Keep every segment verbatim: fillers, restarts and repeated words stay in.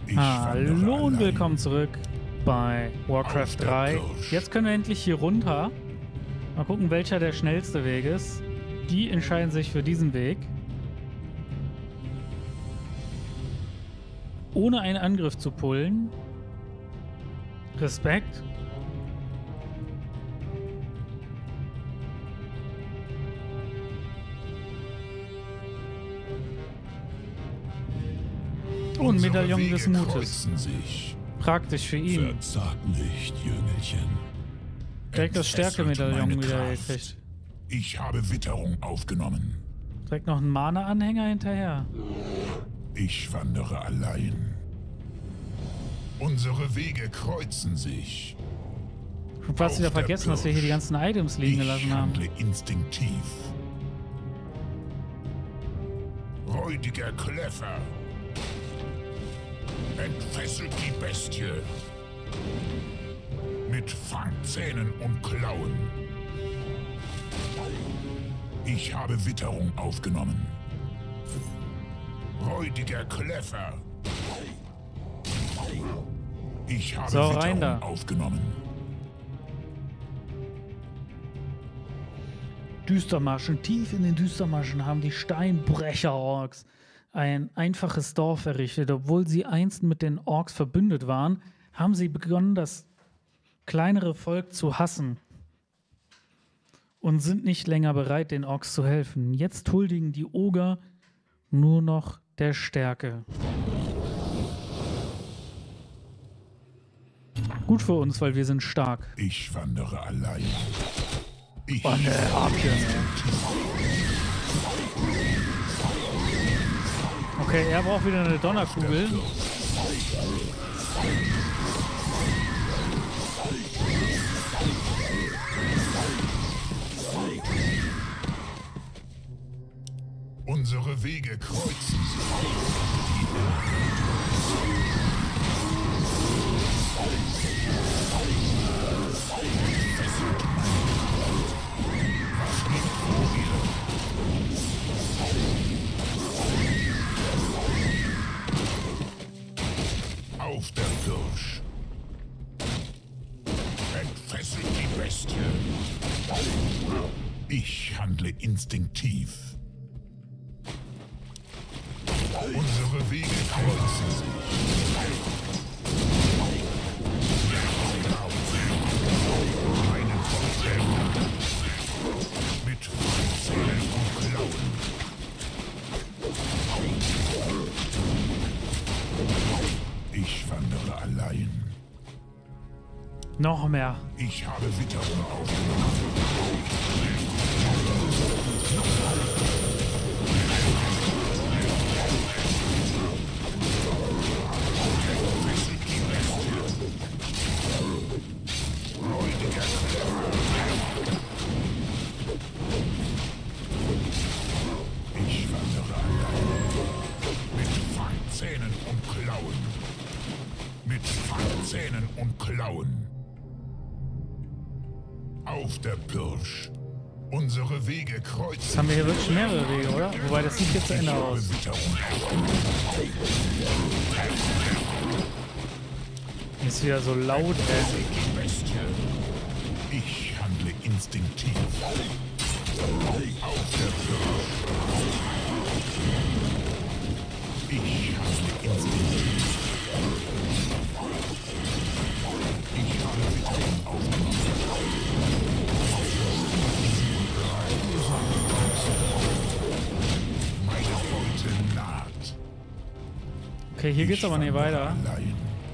Hallo und willkommen zurück bei Warcraft drei. Jetzt können wir endlich hier runter. Mal gucken, welcher der schnellste Weg ist. Die entscheiden sich für diesen Weg. Ohne einen Angriff zu pullen. Respekt. Oh, ein Medaillon des Mutes. Praktisch für ihn. Verzag nicht, Jüngelchen. Direkt das Stärke-Medaillon wieder gekriegt. Ich habe Witterung aufgenommen. Direkt noch ein Mana-Anhänger hinterher. Ich wandere allein. Unsere Wege kreuzen sich. Schon fast wieder vergessen, dass wir hier die ganzen Items liegen gelassen haben. Ich handle instinktiv. Räudiger Kläffer. Entfesselt die Bestie. Mit Fangzähnen und Klauen. Ich habe Witterung aufgenommen. Räudiger Kläffer. Ich habe so, Witterung rein da. aufgenommen. Düstermaschen. Tief in den Düstermaschen haben die Steinbrecher-Orks ein einfaches Dorf errichtet. Obwohl sie einst mit den Orks verbündet waren, haben sie begonnen, das kleinere Volk zu hassen und sind nicht länger bereit, den Orks zu helfen. Jetzt huldigen die Oger nur noch der Stärke. Gut für uns, weil wir sind stark. Ich wandere allein. Ich oh, ne, Arke. Okay, er braucht wieder eine Donnerkugel. Unsere Wege kreuzen sich. Auf der Pirsch. Entfesselt die Bestie. Ich handle instinktiv. Unsere Wege kreuzen sich. Meine Vorträge mit Fangzähnen und Klauen. Ich wandere allein. Noch mehr. Ich habe Witterung aufgenommen. Ich wandere allein. Mit Fangzähnen und Klauen. Mit Fangzähnen und Klauen. Auf der Pirsch. Unsere Wege kreuzen. Jetzt haben wir hier wirklich mehrere Wege, oder? Wobei, das sieht jetzt zu Ende aus. Ist wieder so laut, ey. Ich handle instinktiv. Auf der Pirsch. Ich handle instinktiv. Ich habe Witterung aufgenommen. Meine Beute naht. Okay, hier geht's aber nicht weiter. Allein.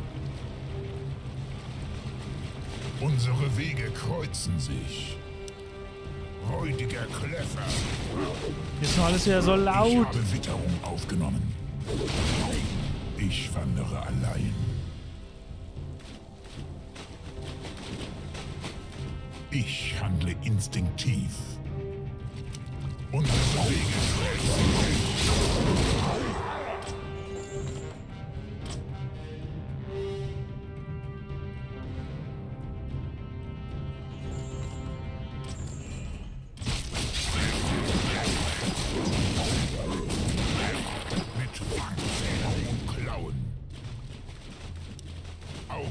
Unsere Wege kreuzen sich. Räudiger Kläffer. Hier ist nur alles wieder so laut. Ich habe Witterung aufgenommen. Ich wandere allein. Ich handle instinktiv. Unsere Wege kreuzen sich.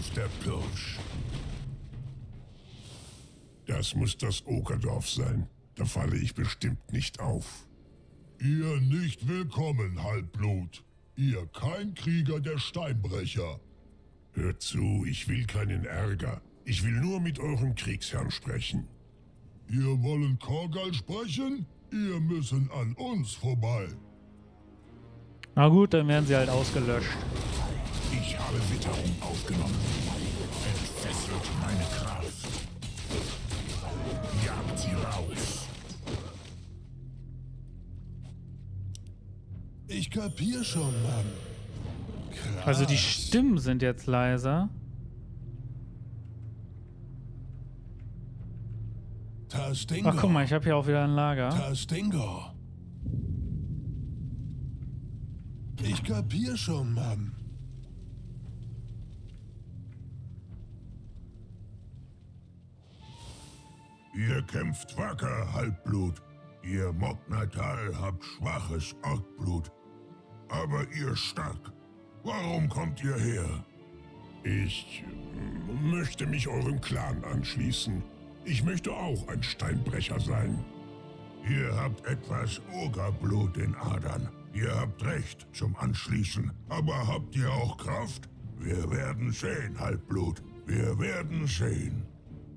Auf der Pirsch. Das muss das Okerdorf sein. Da falle ich bestimmt nicht auf. Ihr nicht willkommen, Halbblut. Ihr kein Krieger der Steinbrecher. Hört zu, ich will keinen Ärger. Ich will nur mit eurem Kriegsherrn sprechen. Ihr wollen Korgal sprechen? Ihr müssen an uns vorbei. Na gut, dann werden sie halt ausgelöscht. Ich habe Witterung aufgenommen. Entfesselt meine Kraft. Jagt sie raus. Ich kapier schon, Mann. Krass. Also die Stimmen sind jetzt leiser. Ach guck mal, ich habe hier auch wieder ein Lager. Tastingo. Ich kapier schon, Mann. Ihr kämpft wacker, Halbblut. Ihr Moknatal habt schwaches Orkblut. Aber ihr stark. Warum kommt ihr her? Ich möchte mich eurem Clan anschließen. Ich möchte auch ein Steinbrecher sein. Ihr habt etwas Ogerblut in Adern. Ihr habt Recht zum Anschließen. Aber habt ihr auch Kraft? Wir werden sehen, Halbblut. Wir werden sehen.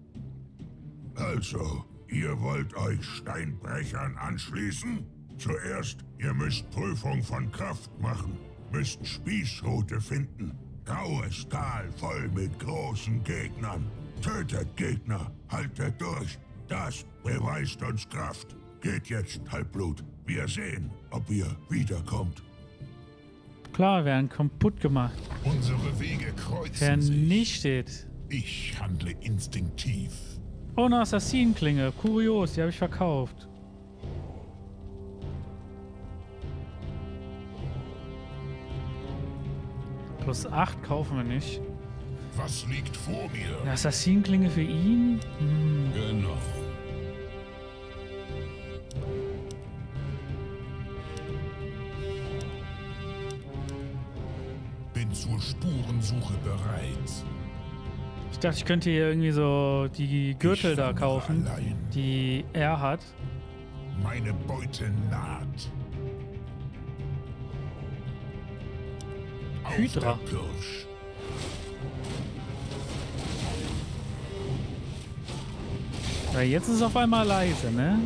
Also, ihr wollt euch Steinbrechern anschließen? Zuerst, ihr müsst Prüfung von Kraft machen. Müsst Spießrute finden. Graues Tal voll mit großen Gegnern. Tötet Gegner, haltet durch. Das beweist uns Kraft. Geht jetzt, Halbblut. Wir sehen, ob ihr wiederkommt. Klar, werden kaputt gemacht. Unsere Wege kreuzen Vernichtet. sich. Ich handle instinktiv. Oh, eine Assassinenklinge. Kurios, die habe ich verkauft. Plus acht kaufen wir nicht. Was liegt vor mir? Eine Assassinenklinge für ihn? Hm. Genau. Bin zur Spurensuche bereit. Ich dachte, ich könnte hier irgendwie so die Gürtel Ich da wandere kaufen, allein. die er hat. Meine Beute naht. Auf Hydra. der Pirsch. Weil jetzt ist es auf einmal leise, ne?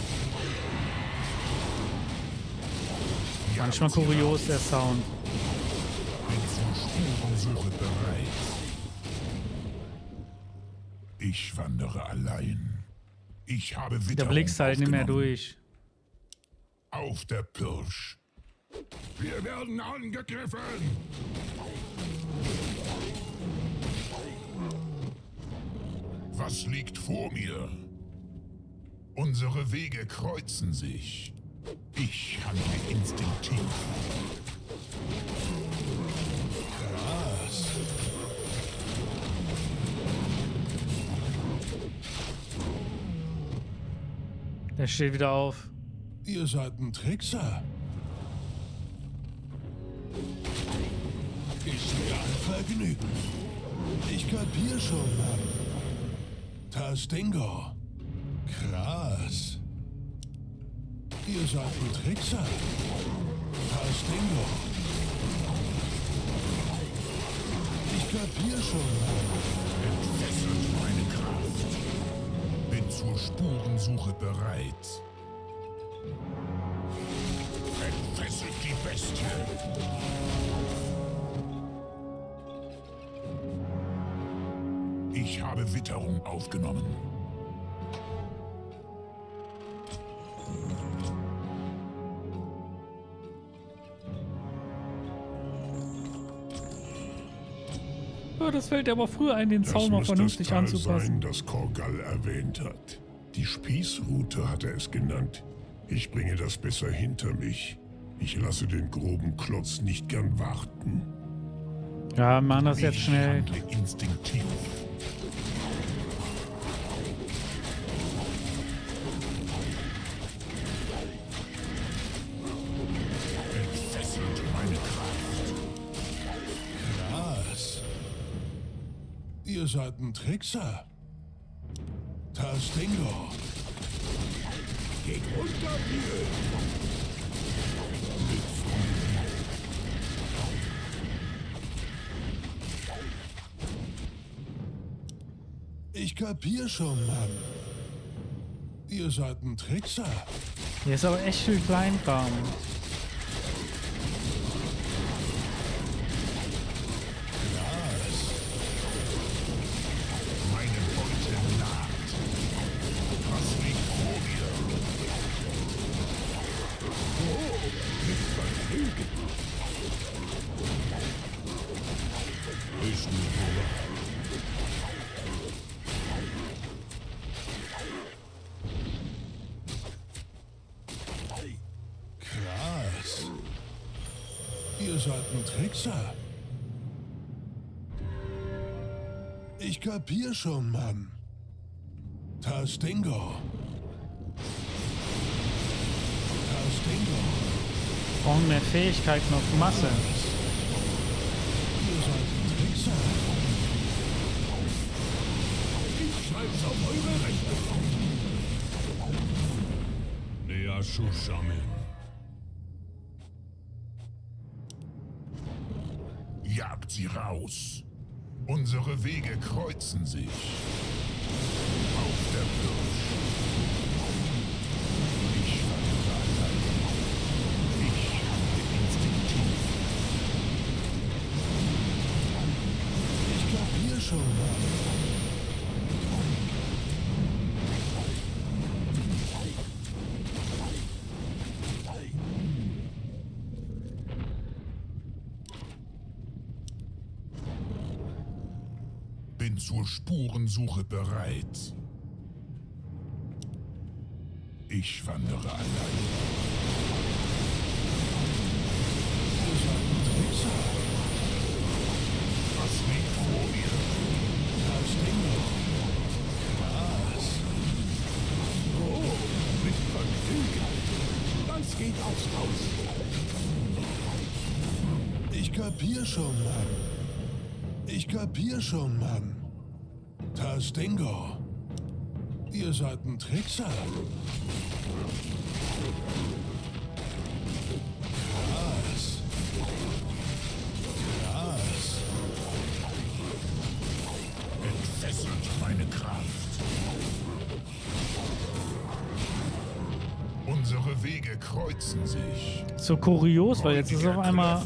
Manchmal kurios der Sound. Bin zur Spurensuche bereit. Ich wandere allein. Ich habe Da Witterung blickst halt nicht mehr aufgenommen. durch. Auf der Pirsch. Wir werden angegriffen. Was liegt vor mir? Unsere Wege kreuzen sich. Ich handle instinktiv. Krass. Der steht wieder auf. Ihr seid ein Trickser. Ist mir ein Vergnügen. Ich kapier schon, Mann. Tastingo. Krass. Ihr seid ein Trickser. Tastingo. Ich kapier schon, Mann. Entfesselt meine Kraft. Bin zur Spurensuche bereit. Entfesselt die Bestie. Ich habe Witterung aufgenommen. Oh, das fällt dir aber früher ein, den Das Zaun mal muss vernünftig das Tal anzupassen. sein, das Korgal erwähnt hat. Die Spießrute hat er es genannt. Ich bringe das besser hinter mich. Ich lasse den groben Klotz nicht gern warten. Ja, machen das jetzt Ich schnell. handle instinktiv. Entfesselt meine Kraft. Krass. Ihr seid ein Trickser. Tastingo. Geht runter hier! Ich kapier schon, Mann. Ihr seid ein Trickser. Hier ist aber echt viel Kleinkram. Meine Beute naht. Was liegt vor mir? Oh, mit Vergnügen. Ist mir wohl. Krass. Ihr seid ein Trickser. Ich kapier schon, Mann. Tastingo. Tastingo. Brauchen mehr Fähigkeiten auf Masse. Ihr seid ein Trickser. Ich schreib's auf eure Rechnung. Nea Shushamin. Jagt sie raus. Unsere Wege kreuzen sich. Auf der Pirsch. Ich wandere allein. Ich handle instinktiv. Ich kapier schon, Mann. Bin zur Spurensuche bereit. Ich wandere allein. Ihr seid ein Trickser. Was liegt vor mir? Tastingo. Was? Oh, mit Vergnügen. Das geht aufs Haus. Ich kapier schon, Mann. Ich kapier schon, Mann. Tastingo. Ihr seid ein Trickser. Krass. Krass. Entfesselt meine Kraft. Unsere Wege kreuzen sich. So kurios, weil jetzt ist auf einmal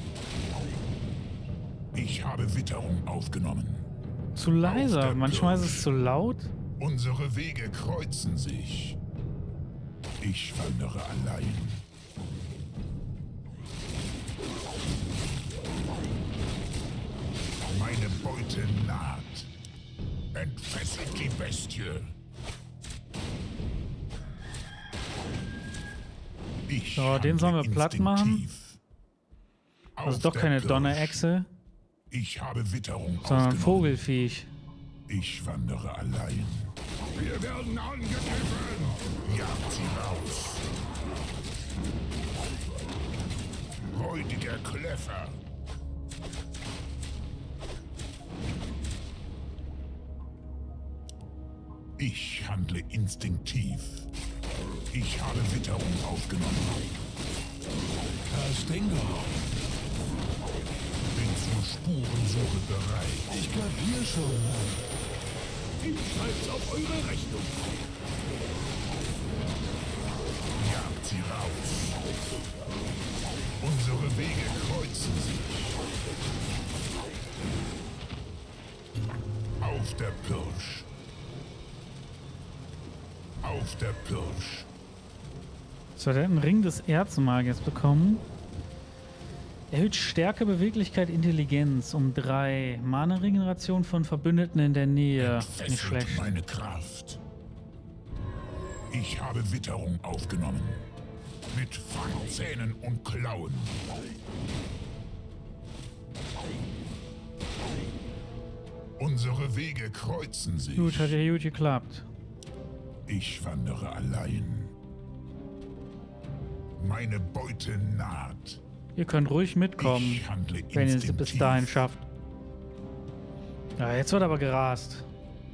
Ich habe Witterung aufgenommen. zu leiser. Manchmal ist es zu laut. Unsere Wege kreuzen sich. Ich wandere allein. Meine Beute naht. Entfesselt die Bestie. Ich So, den sollen wir handle platt machen. instinktiv. Also Auf doch der keine Pirsch. Donnerechse, Ich habe Witterung sondern aufgenommen. Vogelfiech. Ich wandere allein. Wir werden angegriffen! Jagt sie raus! Räudiger Kläffer! Ich handle instinktiv. Ich habe Witterung aufgenommen. Tastingo. Bin zur Spurensuche bereit. Ich kapier schon, Mann. Ich schreib's auf eure Rechnung. Jagt sie raus. Unsere Wege kreuzen sich. Auf der Pirsch. Auf der Pirsch. So, der hat einen Ring des Erzmagiers bekommen. Erhöht Stärke, Beweglichkeit, Intelligenz um drei. Mana-Regeneration von Verbündeten in der Nähe. Nicht Entfesselt schlecht. meine Kraft. Ich habe Witterung aufgenommen. Mit Fangzähnen und Klauen. Unsere Wege kreuzen sich. Gut, hat ja gut geklappt. Ich wandere allein. Meine Beute naht. Ihr könnt ruhig mitkommen, Ich handle wenn ihr es bis instinktiv. dahin schafft. Ja, jetzt wird aber gerast.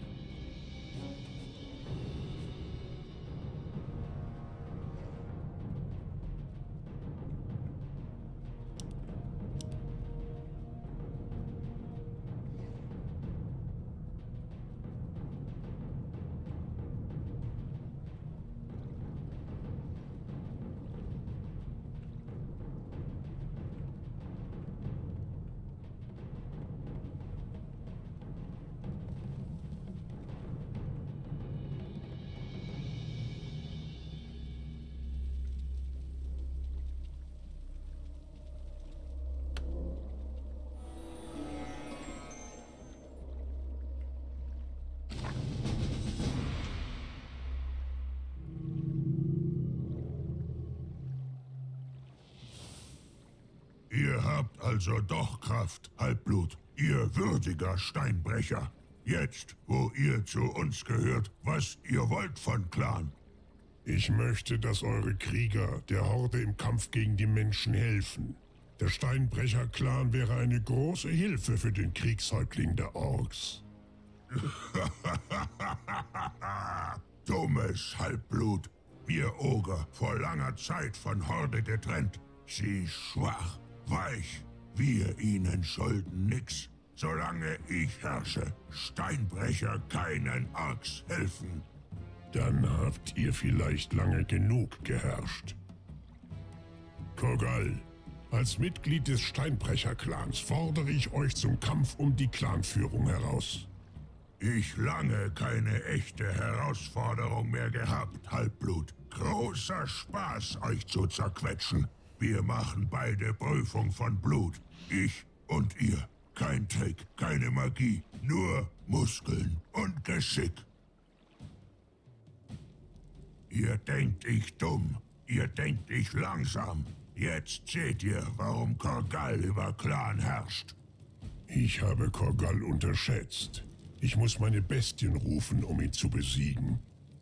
Ihr habt also doch Kraft, Halbblut, ihr würdiger Steinbrecher. Jetzt, wo ihr zu uns gehört, was ihr wollt von Clan. Ich möchte, dass eure Krieger der Horde im Kampf gegen die Menschen helfen. Der Steinbrecher-Clan wäre eine große Hilfe für den Kriegshäuptling der Orks. Dummes Halbblut. Ihr Oger, vor langer Zeit von Horde getrennt. Sie schwach, weich. Wir ihnen schulden nix. Solange ich herrsche, Steinbrecher keinen Orks helfen. Dann habt ihr vielleicht lange genug geherrscht. Korgal, als Mitglied des Steinbrecher-Clans fordere ich euch zum Kampf um die Clanführung heraus. Ich lange keine echte Herausforderung mehr gehabt, Halbblut. Großer Spaß, euch zu zerquetschen. Wir machen beide Prüfung von Blut. Ich und ihr. Kein Trick, keine Magie, nur Muskeln und Geschick. Ihr denkt ich dumm, ihr denkt ich langsam. Jetzt seht ihr, warum Korgal über Clan herrscht. Ich habe Korgal unterschätzt. Ich muss meine Bestien rufen, um ihn zu besiegen.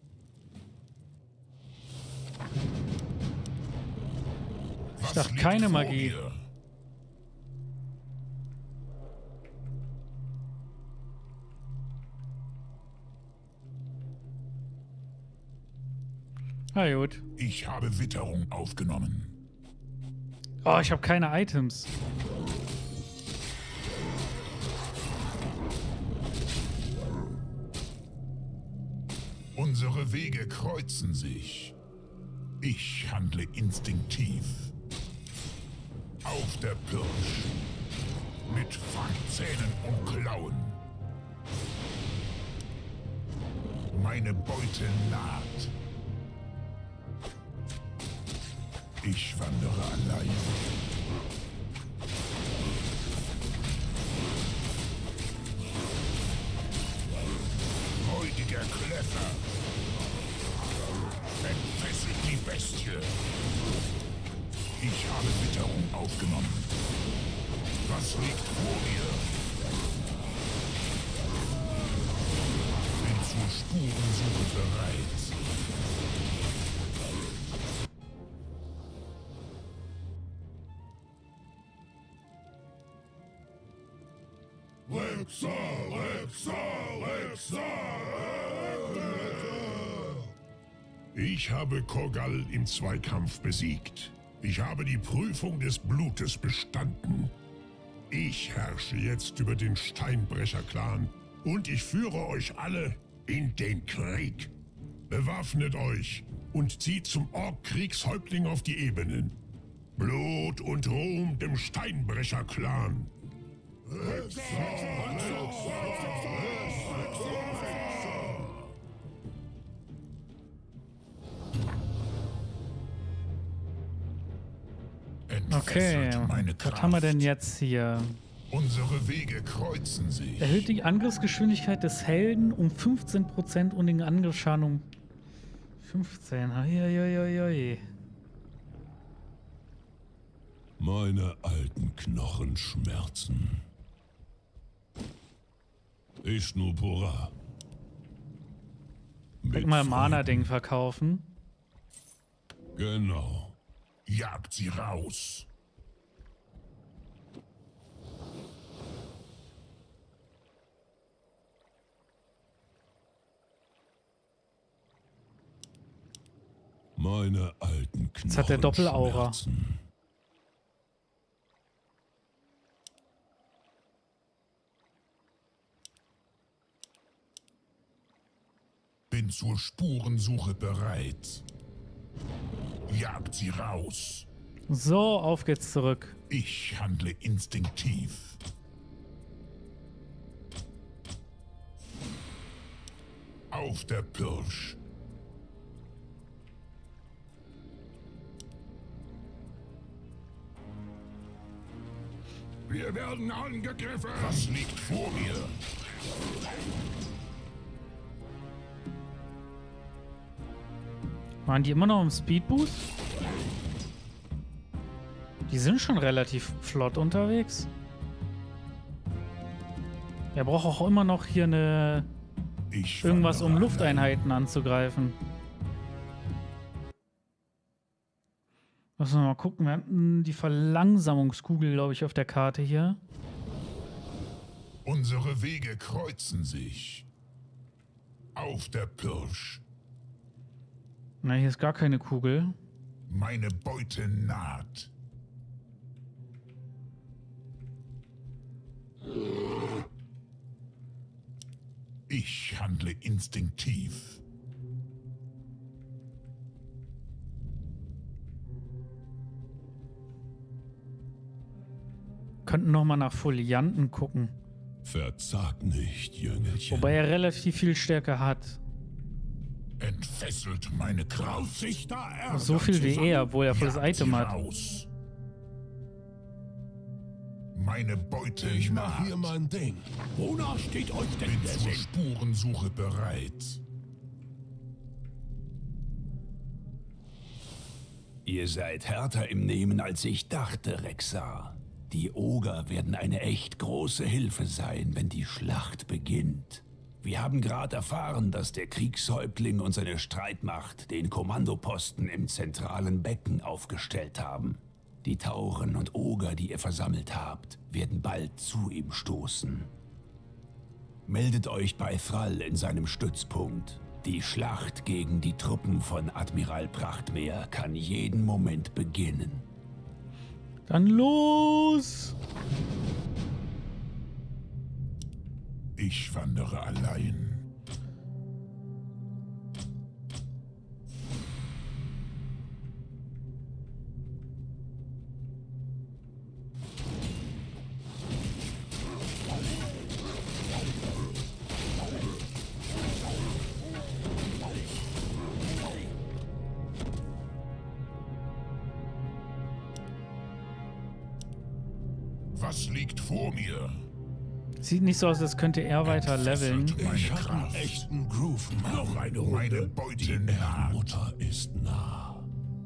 Ich dachte, keine Magie. Mir? Na gut. Ich habe Witterung aufgenommen. Oh, ich habe keine Items. Unsere Wege kreuzen sich. Ich handle instinktiv. Auf der Pirsch. Mit Fangzähnen und Klauen. Meine Beute naht. Ich wandere allein. Räudiger Kläffer. Entfesselt die Bestie. Ich habe Witterung aufgenommen. Was liegt vor mir? Bin zur Spurensuche bereit. Lexa, Lexa, Lexa! Ich habe Korgal im Zweikampf besiegt. Ich habe die Prüfung des Blutes bestanden. Ich herrsche jetzt über den Steinbrecher-Clan und ich führe euch alle in den Krieg. Bewaffnet euch und zieht zum Ork-Kriegshäuptling auf die Ebenen. Blut und Ruhm dem Steinbrecher-Clan. Okay, was haben wir denn jetzt hier? Unsere Wege kreuzen sich. Erhöht die Angriffsgeschwindigkeit des Helden um fünfzehn Prozent und den Angriffsschaden um fünfzehn. Eieieiei. Meine alten Knochen schmerzen. Ishnupura. Kann mal Mana-Ding verkaufen. Genau. Jagt sie raus. Meine alten Knochen. Jetzt hat der Doppelaura. schmerzen. Bin zur Spurensuche bereit. Jagt sie raus. So, auf geht's zurück. Ich handle instinktiv. Auf der Pirsch. Wir werden angegriffen. Was liegt vor mir? Waren die immer noch im Speedboost? Die sind schon relativ flott unterwegs. Er braucht auch immer noch hier eine Ich irgendwas, um wandere Lufteinheiten anzugreifen. Lass uns mal gucken. Wir hatten die Verlangsamungskugel, glaube ich, auf der Karte hier. Unsere Wege kreuzen sich. Auf der Pirsch. Na, hier ist gar keine Kugel. Meine Beute naht. Ich handle instinktiv. Könnten noch mal nach Folianten gucken. Verzag nicht, Jüngelchen. Wobei er relativ viel Stärke hat. Entfesselt meine Kraft. Sich da Ärger So viel wie zusammen. er, obwohl er volles Jagt sie Item hat. raus. Meine Beute Ich mach naht. hier mein Ding. Wonach steht euch denn Bin der zur Sinn? Spurensuche bereit. Ihr seid härter im Nehmen, als ich dachte, Rexar. Die Oger werden eine echt große Hilfe sein, wenn die Schlacht beginnt. Wir haben gerade erfahren, dass der Kriegshäuptling und seine Streitmacht den Kommandoposten im zentralen Becken aufgestellt haben. Die Tauren und Oger, die ihr versammelt habt, werden bald zu ihm stoßen. Meldet euch bei Thrall in seinem Stützpunkt. Die Schlacht gegen die Truppen von Admiral Prachtmeer kann jeden Moment beginnen. Dann los! Ich wandere allein. Was liegt vor mir? Sieht nicht so aus, als könnte er weiter leveln. Entfesselt meine Ich hab einen Kraft. echten Groove. Mann. Noch eine Meine Beute Die naht. Mutter ist nah.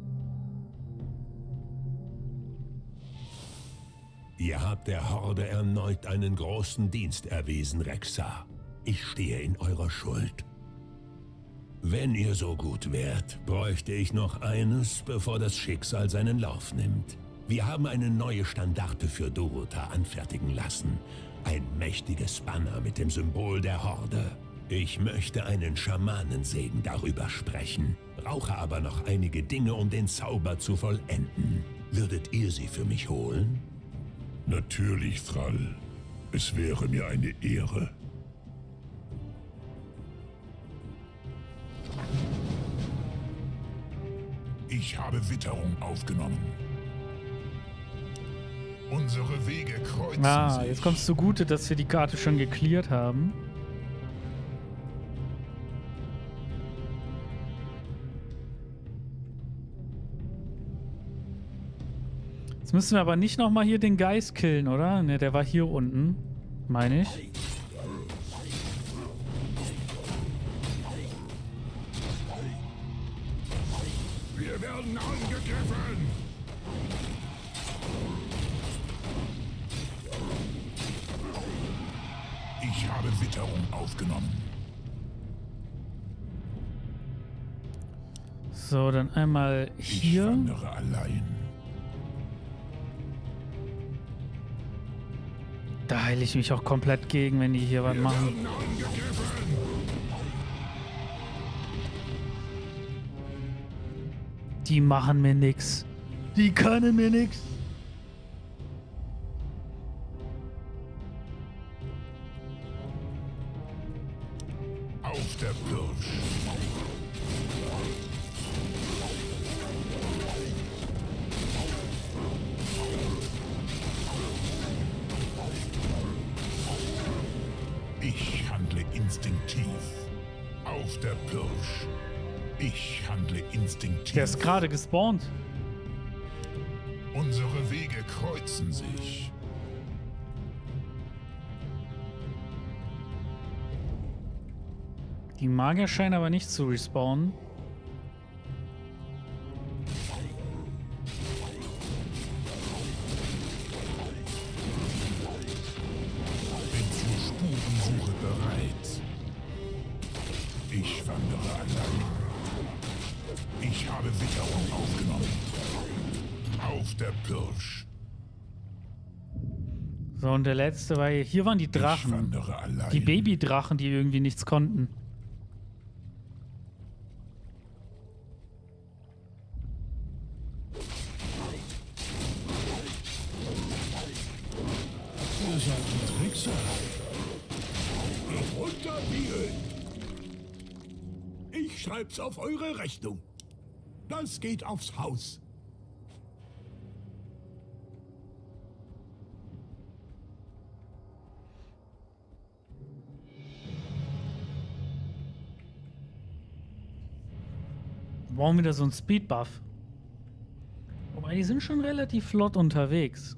Ihr habt der Horde erneut einen großen Dienst erwiesen, Rexar. Ich stehe in eurer Schuld. Wenn ihr so gut wärt, bräuchte ich noch eines, bevor das Schicksal seinen Lauf nimmt. Wir haben eine neue Standarte für Dorota anfertigen lassen. Ein mächtiges Banner mit dem Symbol der Horde. Ich möchte einen Schamanensegen darüber sprechen, brauche aber noch einige Dinge, um den Zauber zu vollenden. Würdet ihr sie für mich holen? Natürlich, Thrall. Es wäre mir eine Ehre. Ich habe Witterung aufgenommen. Unsere Wege kreuzen Ah, sich. jetzt kommt es zugute, dass wir die Karte schon gecleart haben. Jetzt müssen wir aber nicht nochmal hier den Geist killen, oder? Ne, der war hier unten, meine ich. Wir werden angegriffen! Ich habe Witterung aufgenommen. So, dann einmal Ich hier. wandere allein. Da heile ich mich auch komplett gegen, wenn die hier was Wir machen. werden angegriffen! Die machen mir nix. Die können mir nix. Auf der Pirsch. Ich handle instinktiv. Auf der Pirsch. Ich handle instinktiv. Der ist gerade gespawnt. Unsere Wege kreuzen sich. Die Magier scheinen aber nicht zu respawnen. Bin zur Spurensuche bereit. Ich wandere allein. Ich habe Witterung aufgenommen. Auf der Pirsch. So, und der letzte war hier. Hier waren die Ich Drachen. wandere allein. Die Babydrachen, die irgendwie nichts konnten. Ihr seid ein Trickser. Geht runter, Biel. Ich schreib's auf eure Rechnung. Das geht aufs Haus. Wir brauchen wieder so einen Speedbuff. Wobei, die sind schon relativ flott unterwegs.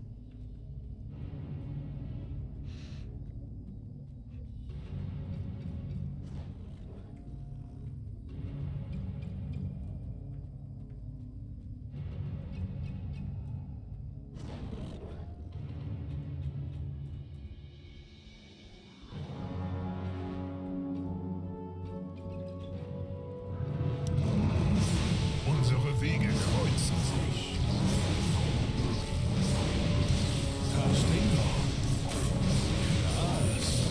Unsere Wege kreuzen sich. Castinger. Krass.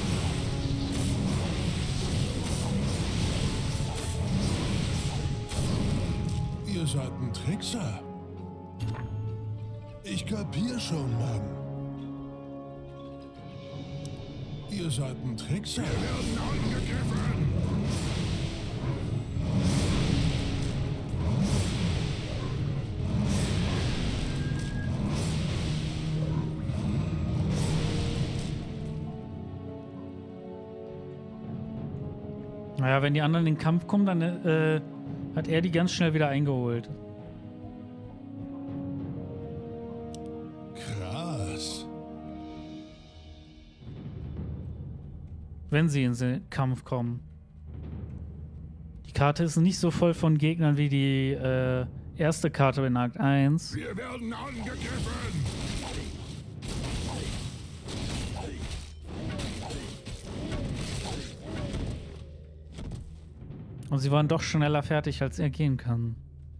Ihr seid ein Trickser. Ich kapier schon, Mann. Ihr seid ein Trickser. Wir werden angegriffen. Naja, wenn die anderen in den Kampf kommen, dann äh, hat er die ganz schnell wieder eingeholt. Krass. Wenn sie in den Kampf kommen. Die Karte ist nicht so voll von Gegnern wie die äh, erste Karte in Akt eins. Wir werden angegriffen. Und sie waren doch schneller fertig, als er gehen kann.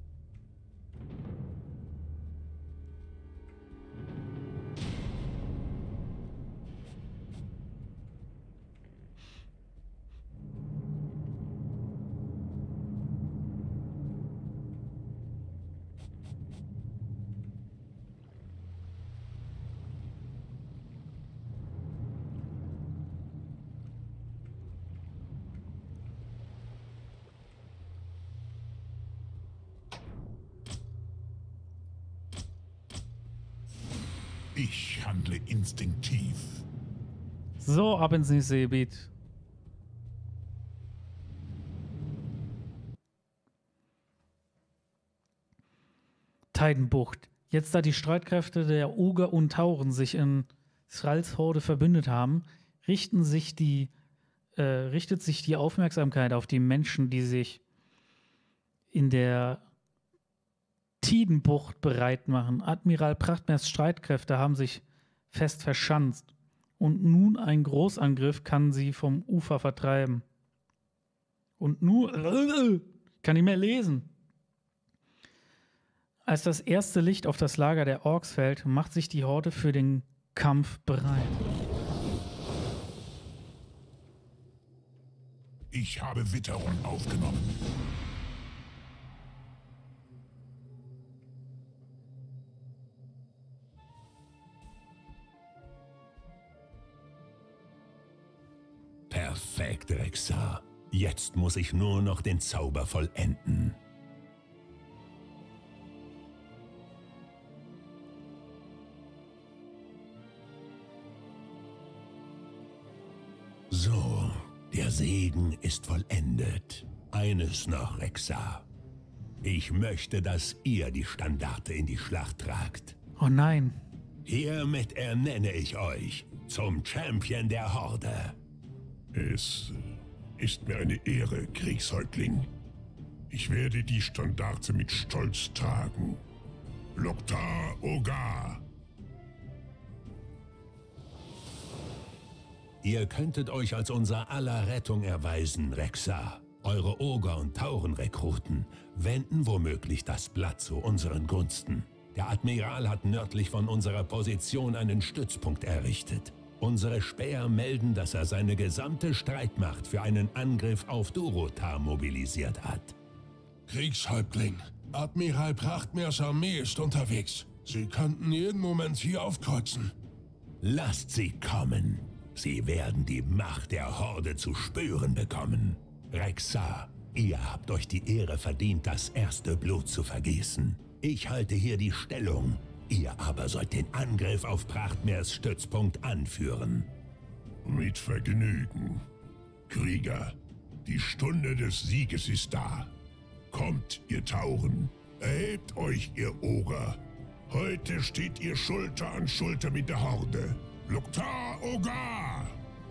Ich handle instinktiv. So, ab ins nächste Gebiet. Tidenbucht. Jetzt, da die Streitkräfte der Oger und Tauren sich in Thralls Horde verbündet haben, richten sich die, äh, richtet sich die Aufmerksamkeit auf die Menschen, die sich in der Tidenbucht bereit machen. Admiral Prachtmeers Streitkräfte haben sich fest verschanzt und nun ein Großangriff kann sie vom Ufer vertreiben. Und nur äh, kann ich mehr lesen. Als das erste Licht auf das Lager der Orks fällt, macht sich die Horde für den Kampf bereit. Ich habe Witterung aufgenommen. Perfekt, Rexxar. Jetzt muss ich nur noch den Zauber vollenden. So, der Segen ist vollendet. Eines noch, Rexxar. Ich möchte, dass ihr die Standarte in die Schlacht tragt. Oh nein. Hiermit ernenne ich euch zum Champion der Horde. Es ist mir eine Ehre, Kriegshäuptling. Ich werde die Standarte mit Stolz tragen. Loktar Ogar. Ihr könntet euch als unser aller Rettung erweisen, Rexxar. Eure Oger- und Taurenrekruten wenden womöglich das Blatt zu unseren Gunsten. Der Admiral hat nördlich von unserer Position einen Stützpunkt errichtet. Unsere Späher melden, dass er seine gesamte Streitmacht für einen Angriff auf Durotar mobilisiert hat. Kriegshäuptling, Admiral Prachtmeers Armee ist unterwegs. Sie könnten jeden Moment hier aufkreuzen. Lasst sie kommen. Sie werden die Macht der Horde zu spüren bekommen. Rexxar, ihr habt euch die Ehre verdient, das erste Blut zu vergießen. Ich halte hier die Stellung. Ihr aber sollt den Angriff auf Prachtmeers Stützpunkt anführen. Mit Vergnügen. Krieger, die Stunde des Sieges ist da. Kommt, ihr Tauren. Erhebt euch, ihr Oger. Heute steht ihr Schulter an Schulter mit der Horde. Loktar Ogar!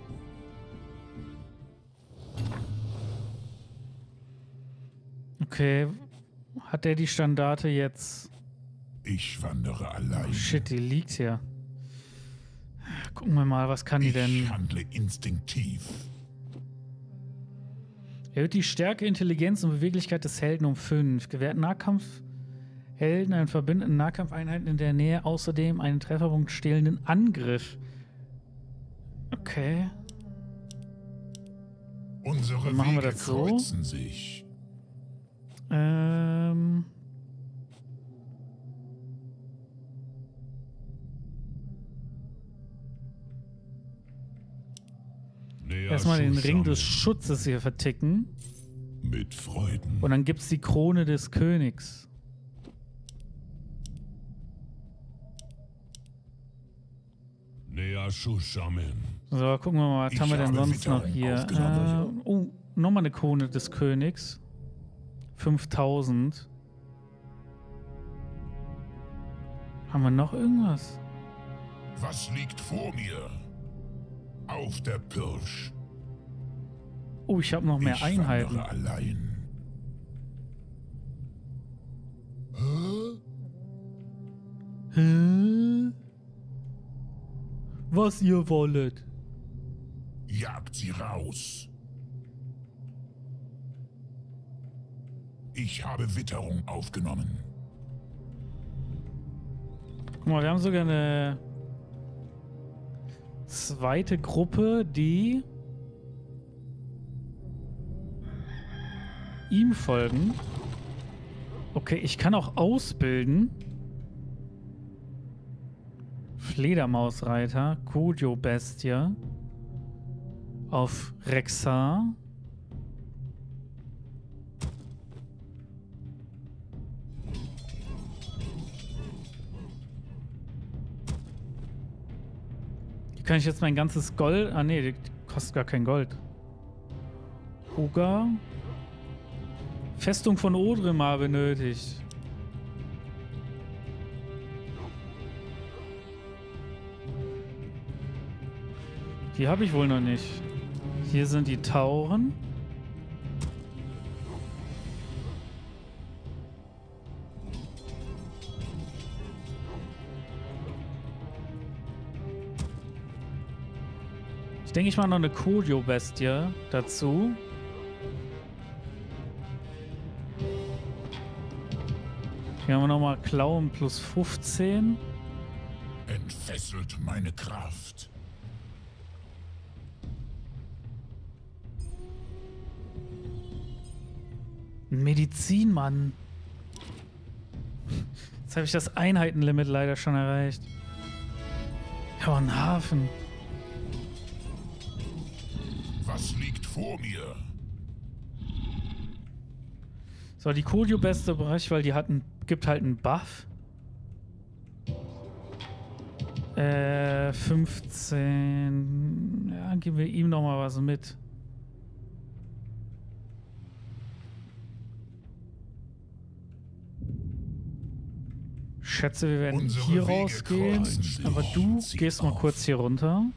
Okay, hat der die Standarte jetzt? Ich wandere allein. Shit, die liegt hier. Gucken wir mal, was kann die denn? Ich handle instinktiv. Erhöht die Stärke, Intelligenz und Beweglichkeit des Helden um fünf. Gewährt Nahkampfhelden einen verbindenden Nahkampfeinheiten in der Nähe außerdem einen Trefferpunkt stehlenden Angriff. Okay. Unsere Machen wir Wege das so? kreuzen sich. Ähm. Erstmal den Ring des Schutzes hier verticken. Mit Freuden. Und dann gibt es die Krone des Königs. So, gucken wir mal, was Ich haben wir denn habe sonst noch Witterung hier? aufgenommen. Äh, oh, nochmal eine Krone des Königs. fünftausend. Haben wir noch irgendwas? Was liegt vor mir? Auf der Pirsch. Oh, ich habe noch mehr ich Einheiten. wandere allein. Hä? Was ihr wollet? Jagt sie raus. Ich habe Witterung aufgenommen. Guck mal, wir haben sogar eine zweite Gruppe, die ihm folgen. Okay, ich kann auch ausbilden. Fledermausreiter, Kojo-Bestie auf Rexxar. Hier kann ich jetzt mein ganzes Gold... Ah ne, die kostet gar kein Gold. Uga. Festung von Odremar benötigt. Die habe ich wohl noch nicht. Hier sind die Tauren. Ich denke, ich mache noch eine Kojo-Bestie dazu. Hier haben wir nochmal Klauen plus fünfzehn. Entfesselt meine Kraft. Medizinmann. Jetzt habe ich das Einheitenlimit leider schon erreicht. Ja, ein Hafen. Was liegt vor mir? So, die Kodio beste Bereich, weil die hat einen, gibt halt einen Buff. Äh, fünfzehn. Ja, geben wir ihm noch mal was mit. Schätze, wir werden Unsere hier Wege rausgehen. kreuzen sich. Aber du Sie gehst mal auf. kurz hier runter.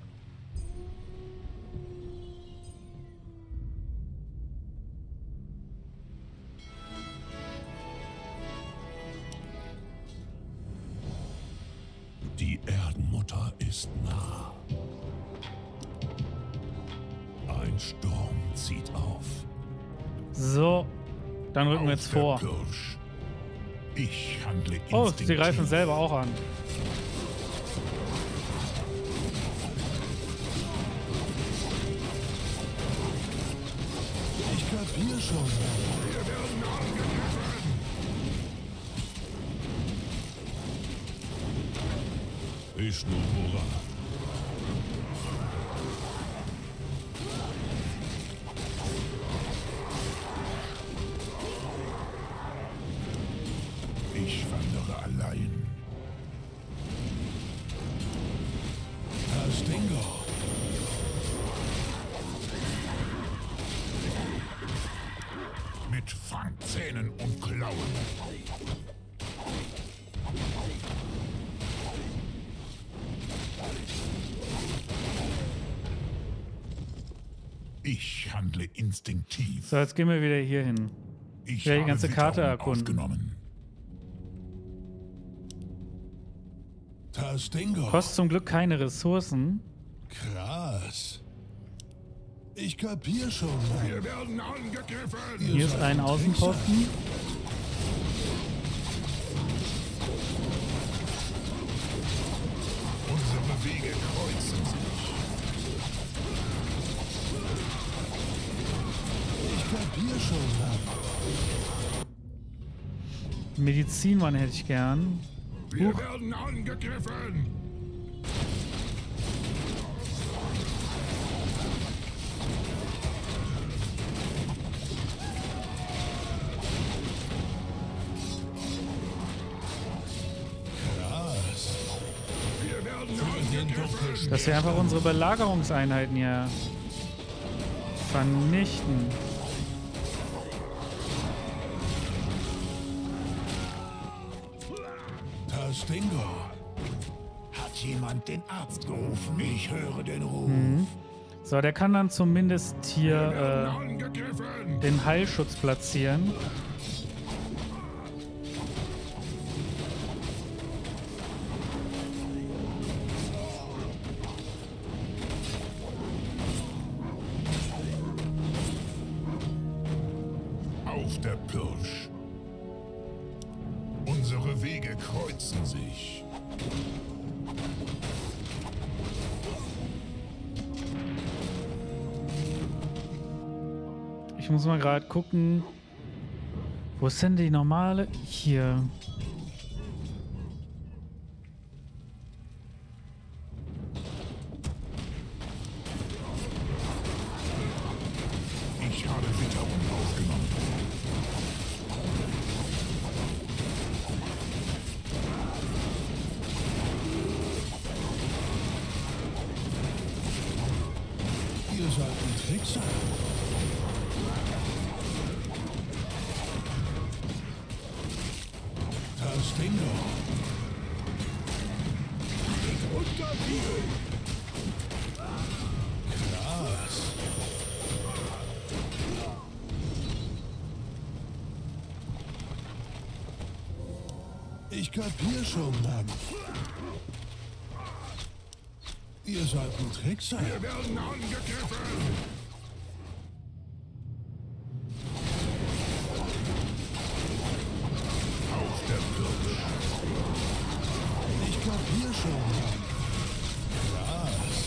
Die Erdenmutter ist nah. Ein Sturm zieht auf. So, dann rücken wir Auf jetzt der vor. Pirsch. Ich handle Oh, sie instinktiv. greifen selber auch an. Ich kapier schon. Wir werden angegriffen. Ist nur Hurra. Ich wandere allein. Tastingo. Mit Fangzähnen und Klauen. Ich handle instinktiv. So, jetzt gehen wir wieder hier hin. Ich werde die habe ganze Karte Witterung erkunden. aufgenommen. Tastingo. Kostet zum Glück keine Ressourcen. Krass. Ich kapier schon. Wir werden angegriffen. Hier ist ein Außenposten. Unsere Wege kreuzen sich. Ich kapier schon. Medizinmann hätte ich gern. Wir Huch. werden angegriffen. Krass. Wir werden angegriffen. Dass wir einfach unsere Belagerungseinheiten hier vernichten. Tastingo. Hat jemand den Arzt gerufen? Ich höre den Ruf. So, der kann dann zumindest hier äh, Angegriffen. den Heilschutz platzieren. Auf der Pirsch. Unsere Wege kreuzen sich. Ich muss mal gerade gucken. Wo ist denn die normale? Hier. Ich habe Witterung aufgenommen. Ihr seid ein Trickser. Tastingo. Unterbiel. Krass. Ich kapier schon, Mann. Ihr seid ein Trickser. Wir werden angegriffen. Auf der Pirsch. Ich kapier schon, Mann. Krass.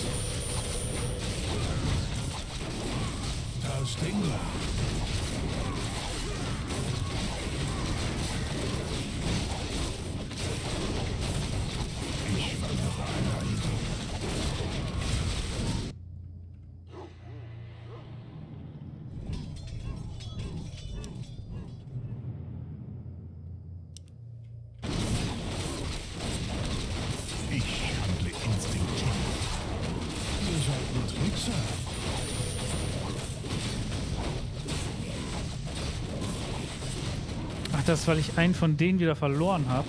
Tastingo. Ich wandere allein. Trickser. Ach, das, weil ich einen von denen wieder verloren habe.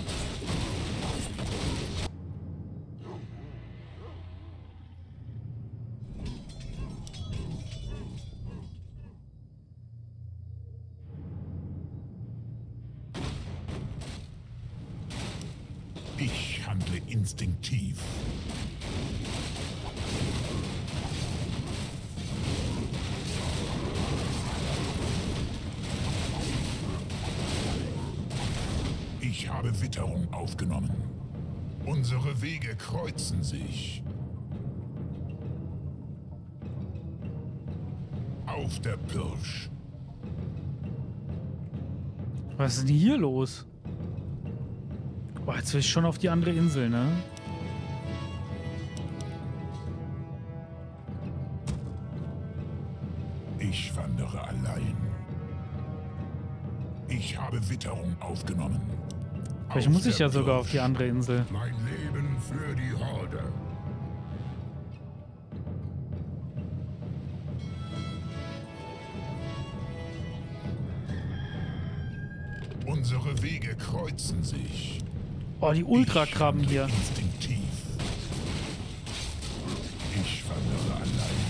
Ich handle instinktiv. Ich habe Witterung aufgenommen. Unsere Wege kreuzen sich. Auf der Pirsch. Was ist denn hier los? Boah, jetzt will ich schon auf die andere Insel, ne? Ich wandere allein. Ich habe Witterung aufgenommen. Vielleicht muss ich ja sogar auf die andere Insel. Mein Leben für die Horde. Unsere Wege kreuzen sich. Oh, die Ultrakrabben hier. Instinktiv. Ich wandere allein.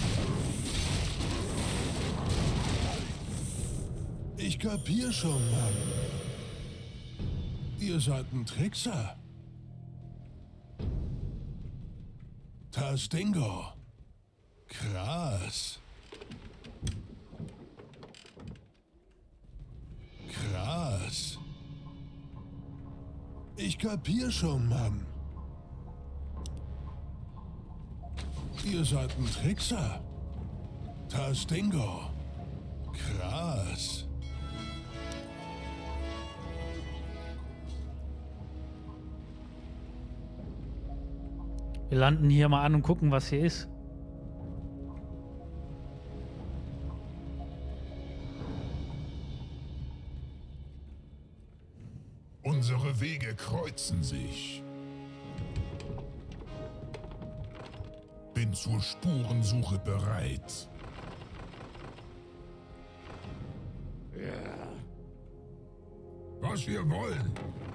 Ich kapier schon, Mann. Ihr seid ein Trickser. Tastingo. Krass. Krass. Ich kapier schon, Mann. Ihr seid ein Trickser. Tastingo. Krass. Wir landen hier mal an und gucken, was hier ist. Unsere Wege kreuzen sich. Bin zur Spurensuche bereit. Ja. Was wir wollen.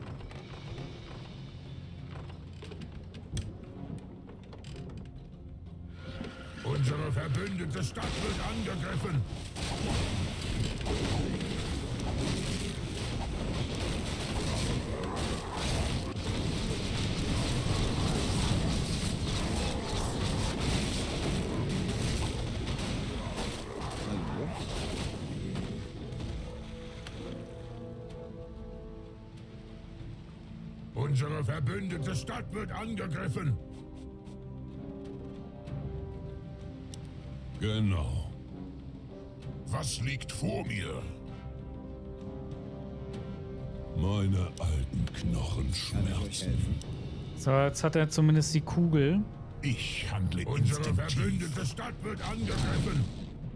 Unsere verbündete Stadt wird angegriffen. Unsere verbündete Stadt wird angegriffen. Genau. Was liegt vor mir? Meine alten Knochen schmerzen. So, jetzt hat er zumindest die Kugel. Ich handle Unsere instinktiv. verbündete Stadt wird angegriffen.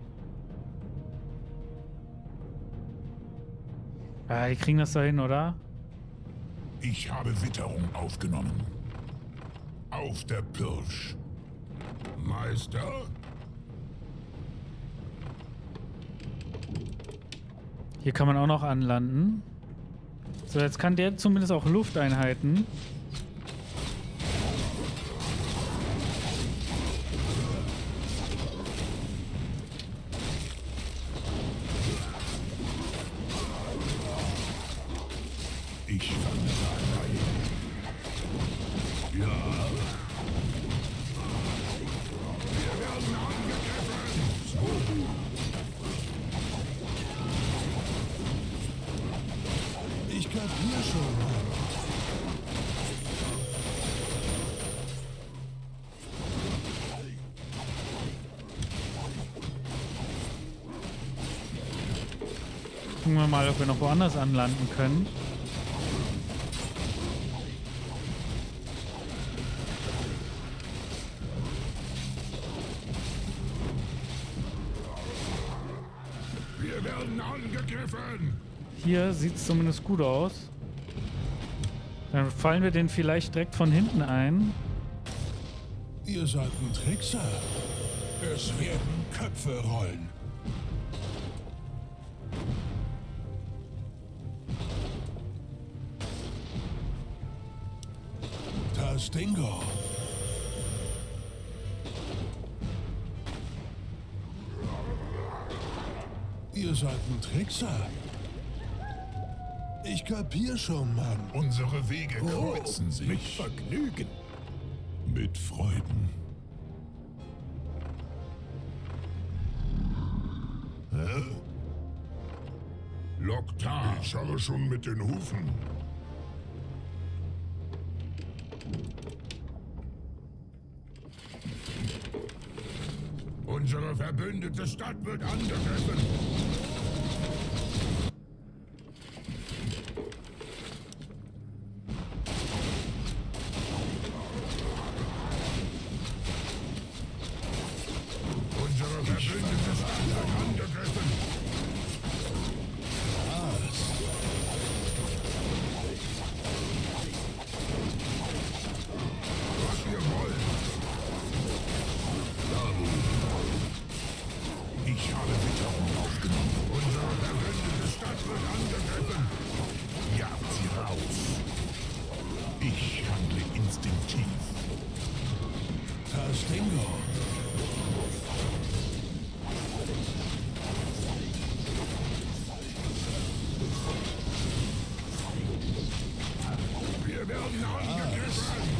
Ja, die kriegen das da hin, oder? Ich habe Witterung aufgenommen. Auf der Pirsch. Meister? Hier kann man auch noch anlanden. So, jetzt kann der zumindest auch Lufteinheiten. Ich wandere allein. Ja. Wir werden angegriffen. So gut. Ich kapier schon, Mann. Gucken wir mal, ob wir noch woanders anlanden können. Wir werden angegriffen. Hier sieht es zumindest gut aus. Dann fallen wir den vielleicht direkt von hinten ein. Ihr seid ein Trickser. Es werden Köpfe rollen. Tastingo. Ihr seid ein Trickser. Ich kapier schon, Mann. Unsere Wege kreuzen Oh, sich. mit Vergnügen. Mit Freuden. Hä? Loktar. Ich habe schon mit den Hufen. Unsere verbündete Stadt wird angegriffen. Unsere verbündete Stadt wird angegriffen. Was wir wollen. Ich habe Witterung aufgenommen. Unsere verbündete Stadt wird angegriffen. Jagt sie raus. Ich handle instinktiv. Tastingo. Wir werden angegriffen.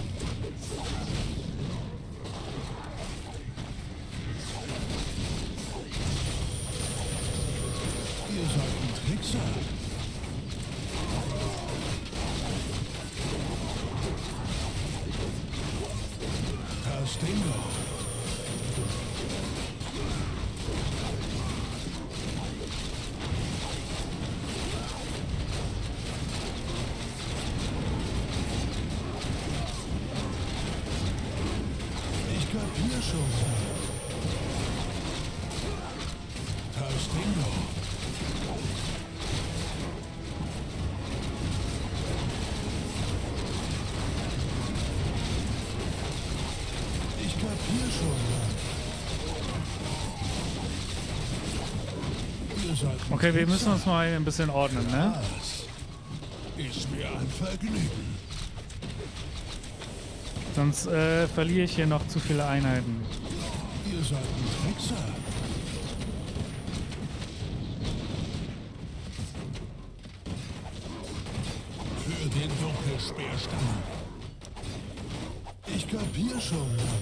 Ihr seid ein Trickser. Tastingo. Ich kapier schon. Tastingo. Ich kapier schon. Ihr seid ein Okay, wir Trickser. müssen uns mal ein bisschen ordnen, ne? Das ist mir ein Vergnügen. Sonst äh, verliere ich hier noch zu viele Einheiten. Ihr seid ein Trickser. Für den Dunkelspeerstamm. Ich kapier schon, Mann.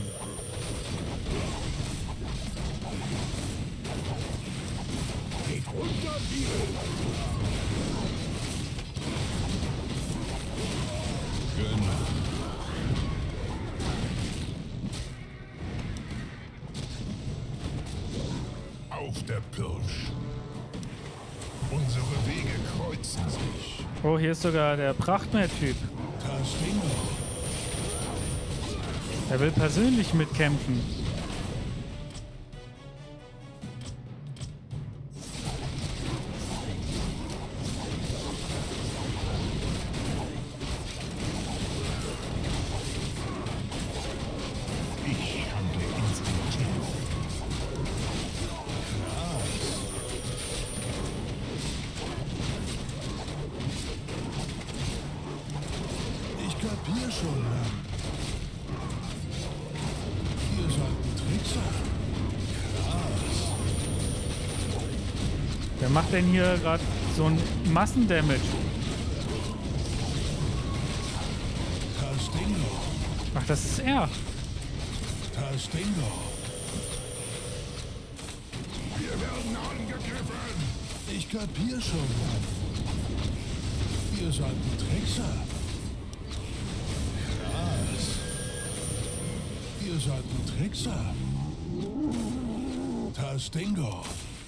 Geht runter, Biel. Genau. Auf der Pirsch. Unsere Wege kreuzen sich. Oh, hier ist sogar der Prachtmeer-Typ. Tastingo. Er will persönlich mitkämpfen. Ich handle instinktiv. Ich kapier schon, Mann. Ihr seid ein Trickser. Krass. Wer macht denn hier gerade so ein Massendamage? Tastingo. Ach, das ist er. Tastingo. Wir werden angegriffen. Ich kapier schon, Mann. Ihr seid ein Trickser. Krass. Ihr seid ein Trickser. Tastingo.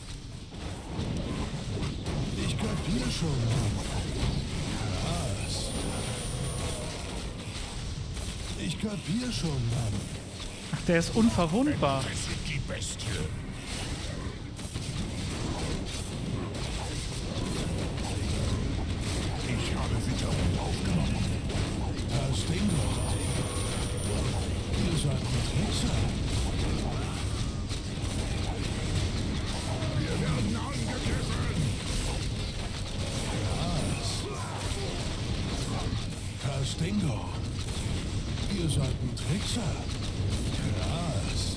Ich kapier schon, Mann. Krass. Ich kapier schon, Mann. Ach, der ist unverwundbar. Fesselt die Bestie. Ich habe Witterung aufgenommen. Tastingo. Ihr seid ein Trickser. Stingo. Ihr seid ein Trickser. Krass.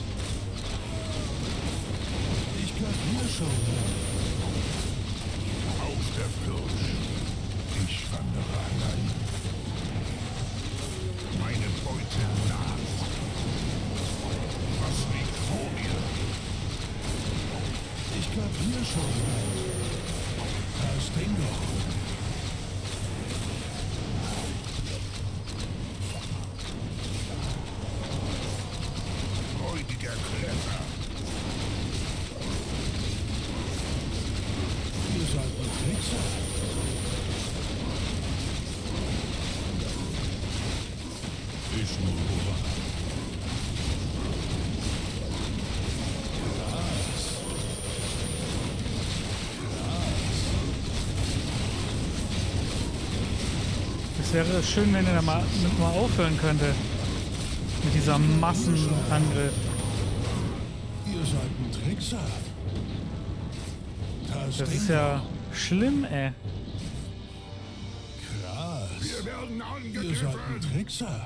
Ich kapier schon. Auf der Pirsch. Ich wandere allein. Meine Beute naht. Was liegt vor mir? Ich kapier schon. Herr Stingo. Freudiger Kletter. Ihr seid ein Trickser. Ich nur Hunger. Es wäre schön, wenn er da mal, mal aufhören könnte. Mit dieser Massenangriff. Ihr seid ein Trickser. Das ist ja schlimm, ey. Krass. Wir werden Ihr seid ein angegriffen. Trickser.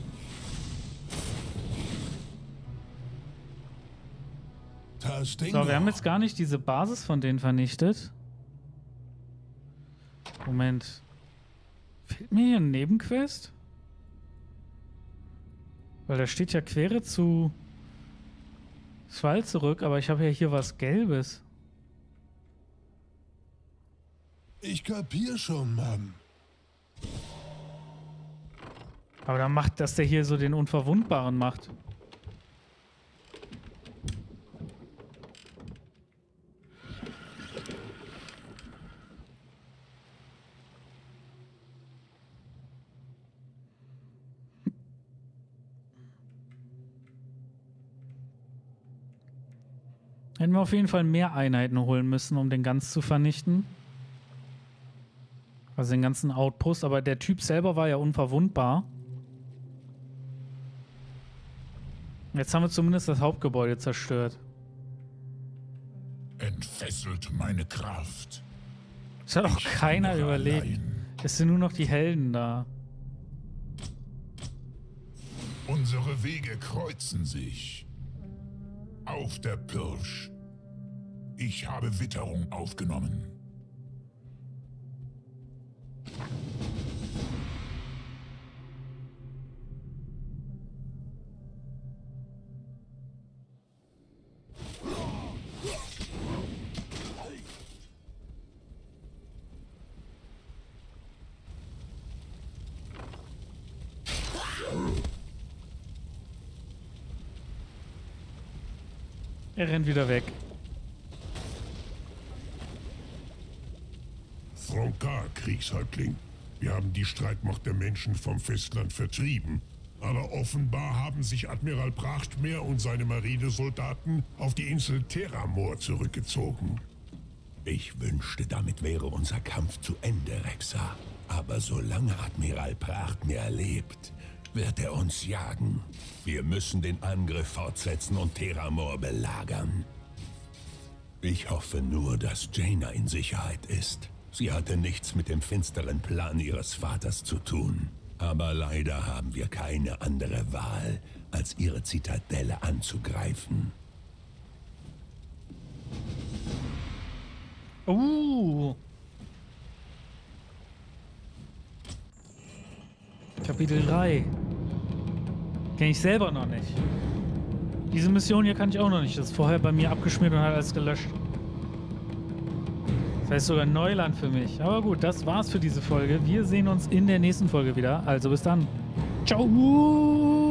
So, wir haben jetzt gar nicht diese Basis von denen vernichtet. Moment. Fehlt mir hier ein Nebenquest? Weil da steht ja Quere zu Schwall zurück, aber ich habe ja hier was Gelbes. Ich kapier schon, Mann. Aber dann macht, dass der hier so den Unverwundbaren macht. Hätten wir auf jeden Fall mehr Einheiten holen müssen, um den ganz zu vernichten. Also den ganzen Outpost. Aber der Typ selber war ja unverwundbar. Jetzt haben wir zumindest das Hauptgebäude zerstört. Entfesselt meine Kraft. Das hat auch Ich keiner wandere überlegt. allein. Es sind nur noch die Helden da. Unsere Wege kreuzen sich. Auf der Pirsch. Ich habe Witterung aufgenommen. Er rennt wieder weg. Thronkar, Kriegshäuptling. Wir haben die Streitmacht der Menschen vom Festland vertrieben. Aber offenbar haben sich Admiral Prachtmeer und seine Marinesoldaten auf die Insel Terramor zurückgezogen. Ich wünschte, damit wäre unser Kampf zu Ende, Rexar. Aber solange Admiral Prachtmeer lebt, wird er uns jagen. Wir müssen den Angriff fortsetzen und Terramor belagern. Ich hoffe nur, dass Jaina in Sicherheit ist. Sie hatte nichts mit dem finsteren Plan ihres Vaters zu tun. Aber leider haben wir keine andere Wahl, als ihre Zitadelle anzugreifen. Uh. Kapitel drei. Kenne ich selber noch nicht. Diese Mission hier kann ich auch noch nicht. Das ist vorher bei mir abgeschmiert und hat alles gelöscht. Das heißt sogar Neuland für mich. Aber gut, das war's für diese Folge. Wir sehen uns in der nächsten Folge wieder. Also bis dann. Ciao.